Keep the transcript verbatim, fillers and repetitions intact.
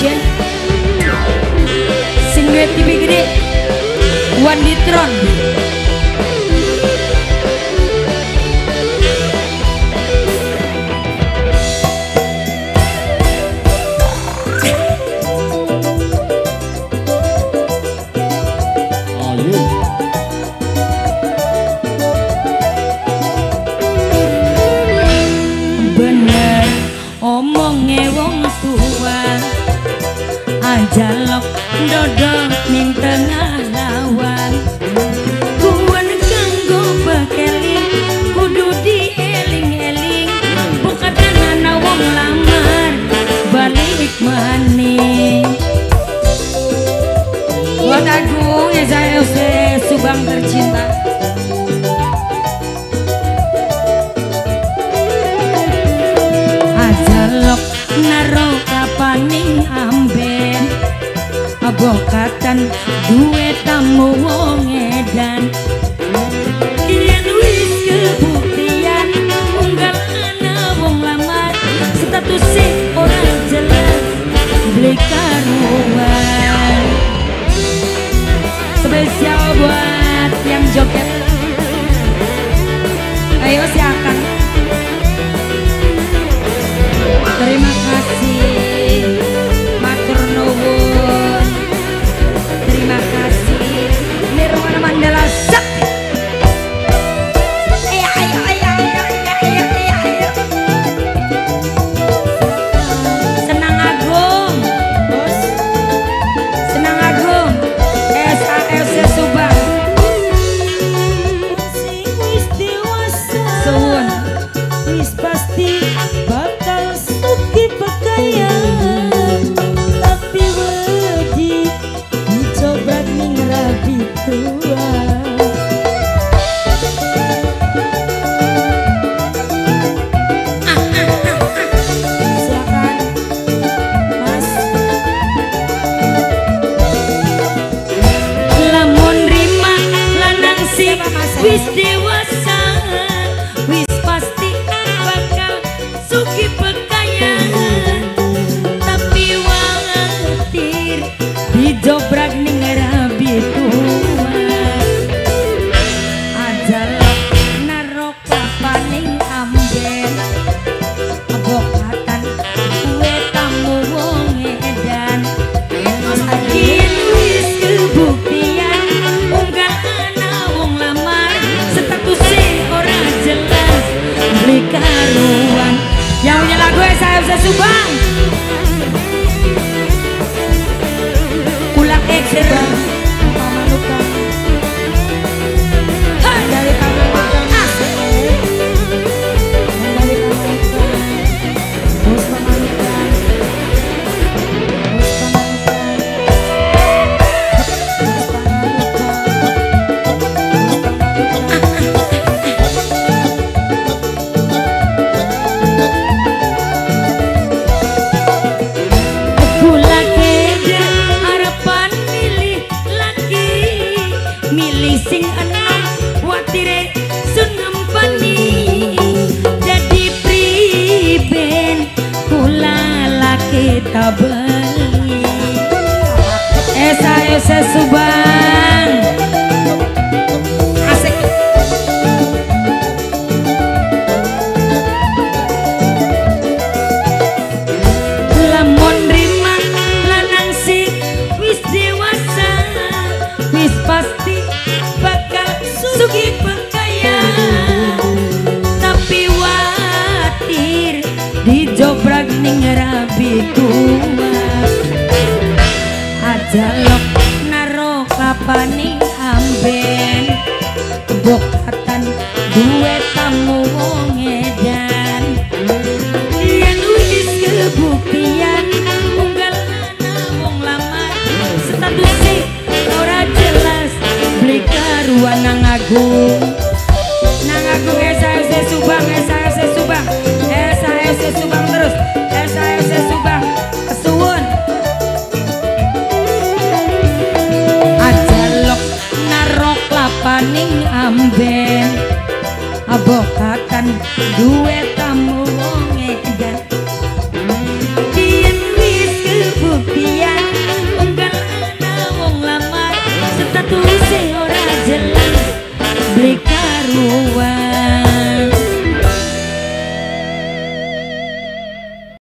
Production. Sing duet T V gede One Ditron. Bener omongnya wong tua, ajalok dodok ning tengah lawan. Kuwan kanggo bekeling kudu dieling-eling, bukan ana wong lamar balik maning. Buat Agung ya saya Subang tercinta. Ajalok naro kapaning amben, abokatan duwe tamu wong edan. Yen wis kebuktian unggal ana wong lamar, statusnya ora jelas beli karuan. Spesial buat yang joget. Ayo silakan. Terima kasih, matur nuwun. Terima kasih, Nirwana Mandala Sakti. Ayo, ayo, ayo, ayo, ayo, ayo, ayo, ayo. Senang Agung, bos. Senang Agung, S A L C Subang. Suwun. Wis pasti bakal suki bekaya, tapi wedi dicoba ning rabi tua. Silakan, Mas. Lamun rima lanang sing wis dewasa, wis pasti bakal suki bekaya, tapi watir dijobrak ning rabi tua. Ajalok naro kapaning amben, abokatan duwe tamu wong edan. Yen wis kebuktian unggal ana wong lamar, statusnya ora jelas beli karuan. Yang punya lagu S A L C Subang. Ulang X Subang Pamanukan. Hai dari Pamanukan. Dari Pamanukan. Bos Pamanukan. Bos Pamanukan. Bos Kula keder harapan milih lagi, milih sing enom watire sun ngempeni. Jadi priben kula laki tabeli S A L C Subang. Asik. lamun rima lanang sing wis dewasa, wis pasti bakal sugi bekaya, tapi watir dijobrak ning rabi tua. Ajalok naro kapaning amben, bokatan duwe tamu wong edan. Yen wis kebuktian unggal ana wong lamar, statusnya ora jelas beli karuan. Nang Agung, Nang Agung S A L C Subang, S A L C Subang, S A L C Subang terus, S A L C Subang, kesuwun. ajalok naro klapaning amben, abokatan duwe